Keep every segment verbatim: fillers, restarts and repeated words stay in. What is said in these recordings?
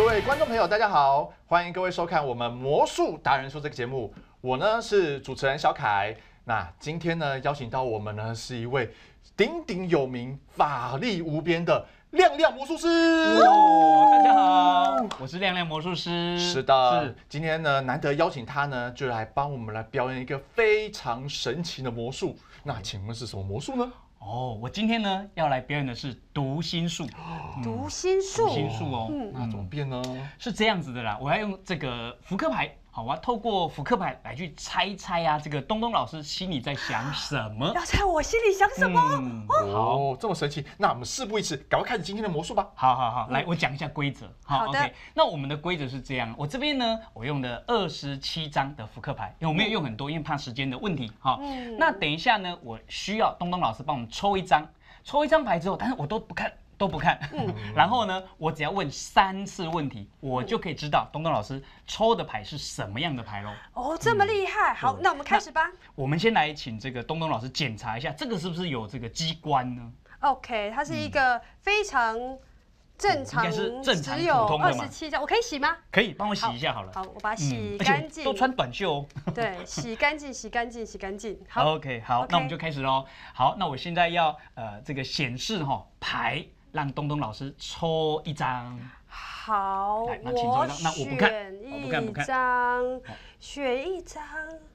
各位观众朋友，大家好，欢迎各位收看我们魔术达人秀这个节目。我呢是主持人小凯。那今天呢邀请到我们呢是一位鼎鼎有名、法力无边的亮亮魔术师。 哦，大家好，我是亮亮魔术师。 是的，是今天呢难得邀请他呢，就来帮我们来表演一个非常神奇的魔术。那请问是什么魔术呢？ 哦，我今天呢要来表演的是读心术。 读心术， 读心术哦， 嗯，那怎么变呢？ 是这样子的啦，我要用这个扑克牌。好，我要透过扑克牌来去猜猜啊，这个东东老师心里在想什么？ 要猜我心里想什么？ 嗯、 哦，这么神奇，那我们事不宜迟，赶快开始今天的魔术吧。 好好好，来，我讲一下规则。 好的 ，OK。那我们的规则是这样，我这边呢，我用了二十七张的扑克牌，因为我没有用很多，因为怕时间的问题。好， 嗯那等一下呢，我需要东东老师帮我们抽一张，抽一张牌之后，但是我都不看。都不看，嗯、然后呢，我只要问三次问题，我就可以知道东东老师抽的牌是什么样的牌喽。 哦，这么厉害！好，那我们开始吧。 我们先来请这个东东老师检查一下，这个是不是有这个机关呢 ？OK， 它是一个非常正常， 应该是正常只有二普通的嘛十七张，我可以洗吗？ 可以，帮我洗一下好了。 好，我把它洗而且干净。 都穿短袖哦。 对，洗干净，洗干净，洗干净。好 ，OK， 好， OK 那我们就开始喽。好，那我现在要呃这个显示哈牌。让东东老师抽一张， 好， 那请抽一张，那我不看， 我不看不看， 张，选一张。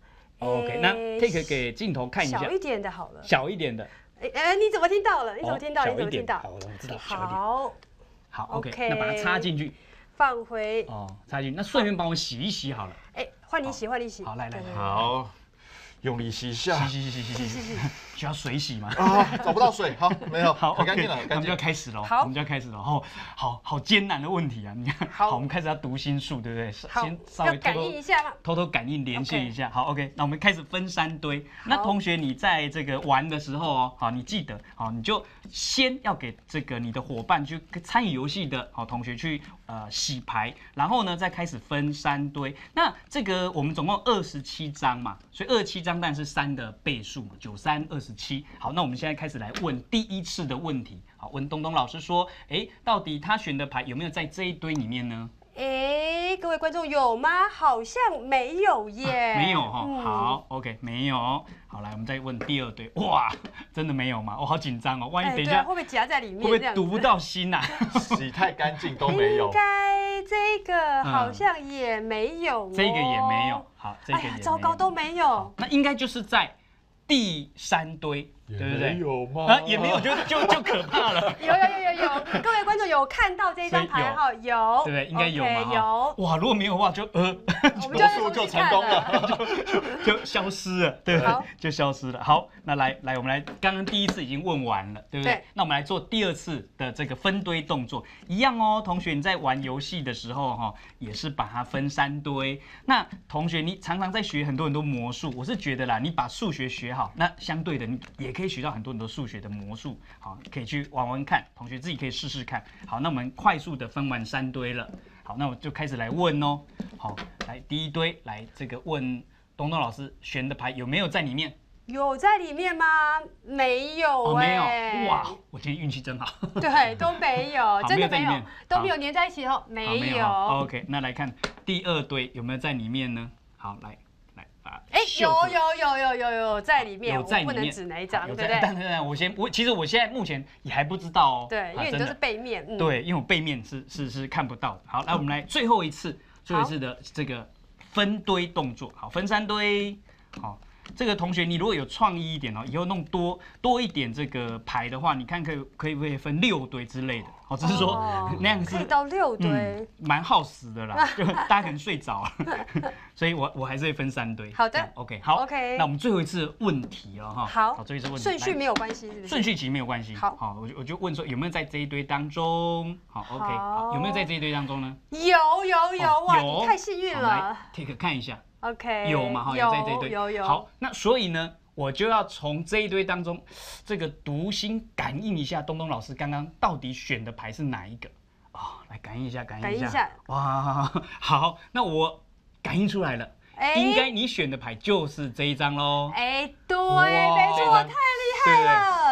OK， 那 take 给镜头看一下， 小一点的好了， 小一点的。 哎哎，你怎么听到了？你怎么听到？你怎么听到？ 好，我知道，小一点。 好， 好 ，OK， 那把它插进去， 放回。 哦，插进去，那顺便帮我洗一洗好了。 哎，换你洗，换你洗。 好，来来来， 好。用力洗一下， 洗洗洗洗洗洗洗，需要水洗吗？ 啊，找不到水，好，没有， 好， 很干净了， 我们就要开始了， 好， 我们就要开始了，好好好艰难的问题啊！你看，好，我们开始要读心术，对不对？ 先稍微感应一下嘛， 偷偷感应连线一下。好 ，OK， 那我们开始分三堆。那同学，你在这个玩的时候哦，好，你记得，好，你就先要给这个你的伙伴去参与游戏的好同学去呃洗牌，然后呢再开始分三堆。那这个我们总共二十七张嘛，所以二十七张但是三的倍数嘛，九三二十七。好，那我们现在开始来问第一次的问题。好，问东东老师说，哎，到底他选的牌有没有在这一堆里面呢？ 哎，各位观众有吗？好像没有耶。 啊、没有哈、嗯，好 ，OK， 没有。好，来我们再问第二堆。哇，真的没有吗？我、哦、好紧张哦，万一等一下、 哎、会不会夹在里面？ 会不会读不到心呐、啊？ 洗太干净都没有。 应该这个好像也没有、哦嗯，这个也没有。好，这个也没有。 哎、糟糕，都没有。 那应该就是在第三堆。对不对？ 有吗？ 啊，也没有就就就可怕了。 有有有有有，各位观众有看到这张牌号？有， 对不对？应该有嘛？ okay, 有。 哇，如果没有的话，就呃， 魔术就成功了， 就就就消失了，对不对？就消失了。好，那来来，我们来，刚刚第一次已经问完了，对不对？对。那我们来做第二次的这个分堆动作，一样哦。同学，你在玩游戏的时候哈，也是把它分三堆。那同学，你常常在学很多很多魔术，我是觉得啦，你把数学学好，那相对的你也可以学到很多很多数学的魔术，好，可以去玩玩看，同学自己可以试试看。好，那我们快速的分完三堆了，好，那我就开始来问哦。好，来第一堆，来这个问东东老师选的牌有没有在里面？ 有在里面吗？没有哎、 欸哦，没有。哇，我今天运气真好。 对，都没有，真的没有，都没有粘在一起哦，没有。 OK， 那来看第二堆有没有在里面呢？好，来。 哎，有有有有有有在里面， 有在里面， 不能指哪一张，对不对？ 但是我先，我其实我现在目前也还不知道哦。 对，因为你都是背面。 嗯、对，因为我背面是是是看不到的。好，来我们来最后一次，最后一次的这个分堆动作。好，分三堆。好，这个同学你如果有创意一点哦，以后弄多多一点这个牌的话，你看可以可以不可以分六堆之类的？好，只是说、哦、那样是可以到六堆， 蛮、嗯、耗时的啦，就大家可能睡着了，所以我我还是会分三堆。 好的 ，OK， 好 ，OK， 那我们最后一次问题了哈。 好， 好，最后一次问题， 顺序没有关系，是不是？ 顺序其实没有关系。 好， 好，我就我就问说有没有在这一堆当中？好 ，OK， 好，有没有在这一堆当中呢？ 有有有，哇，你太幸运了。 ，take 看一下 ，OK， 有吗？哈，有在这一堆， 有有。 好，那所以呢？我就要从这一堆当中，这个读心感应一下东东老师刚刚到底选的牌是哪一个哦，来感应一下，感应一下。感应一下。哇，好，那我感应出来了，欸、应该你选的牌就是这一张喽。 哎、欸，对，没错，太厉害了。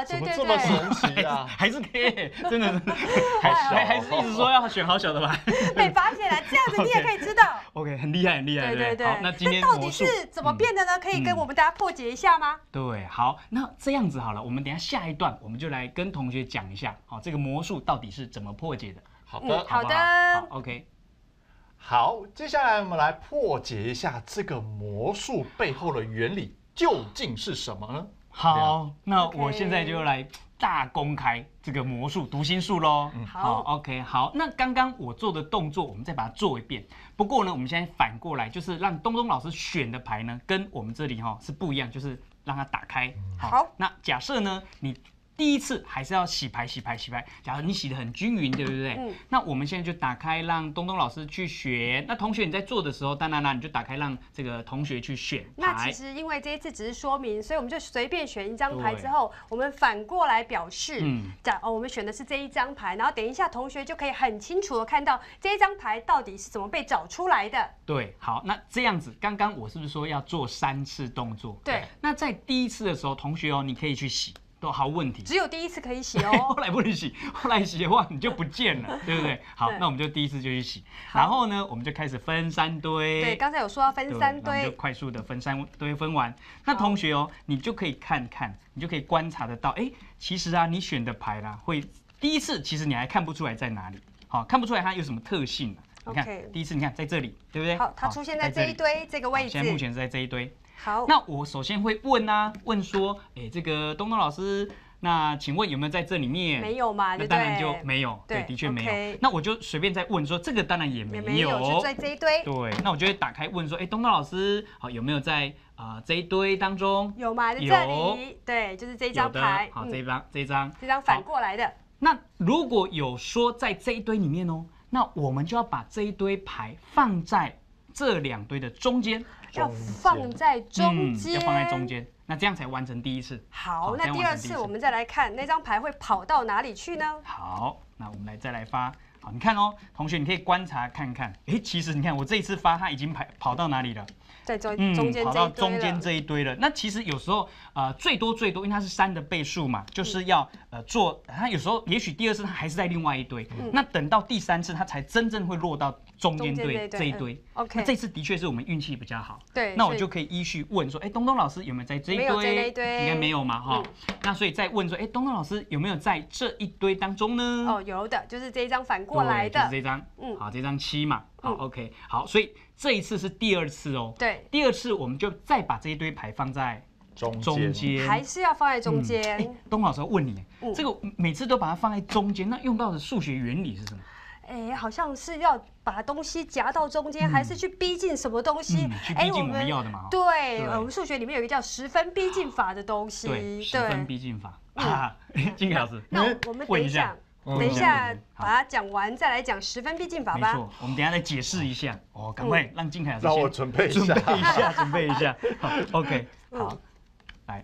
对对怎么这么对， 神奇啊？ 还是可以，真的，还还还是一直说要选好小的牌。 被发现了，这样子你也可以知道。 OK， 很厉害，很厉害， 对对对。 好，那今天到底是怎么变的呢？可以跟我们大家破解一下吗？ 对，好，那这样子好了，我们等一下下一段我们就来跟同学讲一下，好，这个魔术到底是怎么破解的。 好的， 好的， 好 ，OK。 好，接下来我们来破解一下这个魔术背后的原理究竟是什么呢？ 好，那我现在就来大公开这个魔术读心术喽。 好 ，OK， 好，那刚刚我做的动作，我们再把它做一遍。不过呢，我们现在反过来，就是让东东老师选的牌呢，跟我们这里哈是不一样，就是让它打开。 好， 那假设呢，你第一次还是要洗牌、洗牌、洗牌。假如你洗得很均匀，对不对？嗯。那我们现在就打开，让东东老师去选。那同学你在做的时候，当然啦，你就打开让这个同学去选牌。 那其实因为这一次只是说明，所以我们就随便选一张牌之后，我们反过来表示，嗯，讲哦，我们选的是这一张牌，然后等一下同学就可以很清楚的看到这一张牌到底是怎么被找出来的。 对，好，那这样子，刚刚我是不是说要做三次动作？ 对。 那在第一次的时候，同学哦，你可以去洗。都毫无问题， 只有第一次可以洗哦， 后来不能洗，后来洗的话你就不见了，对不对？好，那我们就第一次就去洗，然后呢，我们就开始分三堆。 对，刚才有说要分三堆， 我们就快速的分三堆分完。那同学哦，你就可以看看，你就可以观察得到，哎，其实啊，你选的牌啦，会第一次其实你还看不出来在哪里，好，看不出来它有什么特性。你看，第一次你看在这里，对不对？ 好，它出现在这一堆这个位置。 现在目前是在这一堆。 好， 那我首先会问啊，问说，哎，这个东东老师。那请问有没有在这里面？ 没有嘛？ 那当然就没有，对，的确没有。那我就随便再问说，这个当然也没有， 就在这一堆。 对，那我就会打开问说，哎，东东老师，好，有没有在啊这一堆当中？ 有吗？在这里，对，就是这张牌。 好，这一张，这一张， 这张反过来的。 那如果有说在这一堆里面哦，那我们就要把这一堆牌放在这两堆的中间， 要放在中间， 要放在中间。那这样才完成第一次。 好，那第二次我们再来看那张牌会跑到哪里去呢？ 好，那我们来再来发。好，你看哦，同学，你可以观察看看。哎，其实你看我这一次发，它已经跑跑到哪里了？ 在中中间， 跑到中间这一堆了。那其实有时候呃最多最多，因为它是三的倍数嘛，就是要呃做。它有时候也许第二次它还是在另外一堆，那等到第三次它才真正会落到中间堆这一堆。 OK， 那这次的确是我们运气比较好。 对， 那我就可以依序问说，哎，东东老师有没有在这一堆？应该没有嘛，哈。那所以再问说，哎，东东老师有没有在这一堆当中呢？ 哦，有的，就是这一张反过来的， 就是这张。嗯，好，这张七嘛。好 ，OK， 好，所以这一次是第二次哦。 对， 第二次我们就再把这一堆牌放在中间， 还是要放在中间。 哎，东老师要问你，这个每次都把它放在中间，那用到的数学原理是什么？ 哎，好像是要把东西夹到中间，还是去逼近什么东西？ 去逼近我们要的嘛。 对，我们数学里面有一个叫十分逼近法的东西。 对，十分逼近法。啊，金凯老师， 那我们等一下。等一下，把它讲完再来讲十分逼近法吧。 没错，我们等一下再解释一下。哦，赶快让金凯老师让我准备一下， 准备一下，准备一下。好 ，OK， 好，来，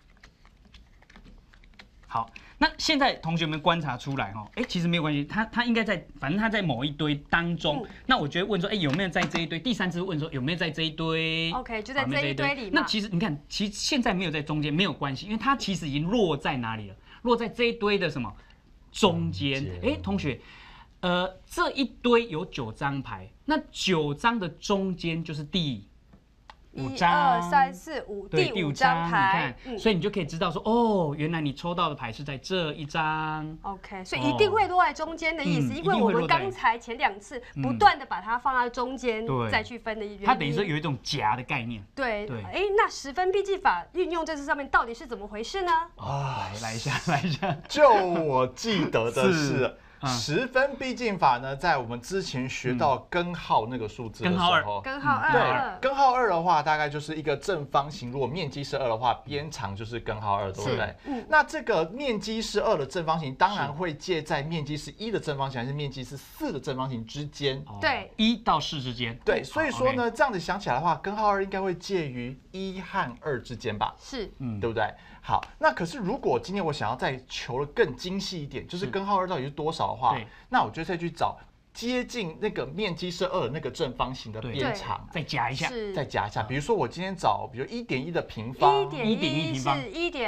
好。那现在同学们观察出来哈，哎，其实没有关系，他他应该在，反正他在某一堆当中。那我觉得问说，哎，有没有在这一堆？第三次问说有没有在这一堆 ？OK， 就在这一堆里嘛。 那其实你看，其实现在没有在中间没有关系，因为它其实已经落在哪里了？落在这一堆的什么？中间，哎，同学，呃，这一堆有九张牌，那九张的中间就是第五张， 一二三四五，第五张牌， 你看，所以你就可以知道说，哦，原来你抽到的牌是在这一张。 OK， 所以一定会落在中间的意思，因为我们刚才前两次不断的把它放在中间，再去分的原因。 它等于说有一种夹的概念。 对对，哎，那十分逼近法运用在这上面到底是怎么回事呢？ 啊，来来一下，来一下。 就我记得的是。十分逼近法呢，在我们之前学到根号那个数字的时候， 根号二， 对，根号二的话，大概就是一个正方形，如果面积是二的话，边长就是根号二，对不对？嗯。那这个面积是二的正方形，当然会介在面积是一的正方形还是面积是四的正方形之间。 对， 一到四之间。 对，所以说呢，这样子想起来的话，根号二应该会介于一和二之间吧？ 是， 嗯， 对不对？好，那可是如果今天我想要再求的更精细一点，就是根号二到底是多少的话，那我就再去找接近那个面积是二的那个正方形的边长， 再加一下， 再加一下。比如说我今天找，比如一点一的平方， 一点一平方是一点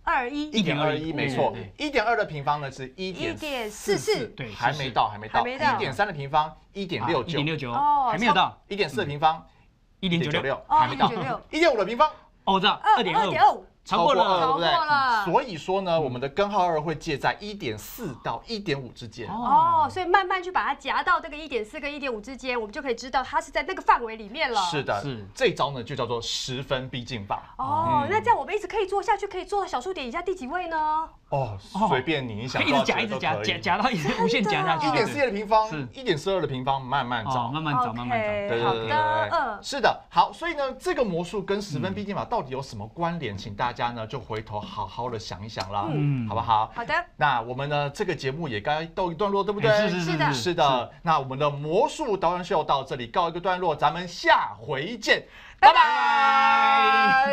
二一， 一点二一，没错。一点二的平方呢是一一点四四， 对， 还没到，还没到。一点三的平方一点六九， 一点六九，哦，还没有到。 一点四的平方一点九六， 还没到。一点五的平方， 哦，我知道，二点二五。 超过了，对不对？ 了。 所以说呢，我们的根号二会介在一点四到一点五之间。 哦，所以慢慢去把它夹到这个一点四跟一点五之间，我们就可以知道它是在那个范围里面了。 是的，是这招呢就叫做十分逼近法。 哦，那这样我们一直可以做下去，可以做到小数点以下第几位呢？ 哦，随便你，你想一直夹，一直夹，夹夹到一直无限夹下去。 一点四的平方，一点四二的平方，慢慢找， 慢慢找，慢慢找。 对对对对，是的。好，所以呢，这个魔术跟十分逼近法到底有什么关联？请大家呢就回头好好的想一想啦，嗯，好不好？ 好的。那我们呢这个节目也该告一段落，对不对？ 是是的， 是的。那我们的魔术达人秀到这里告一个段落，咱们下回见，拜拜。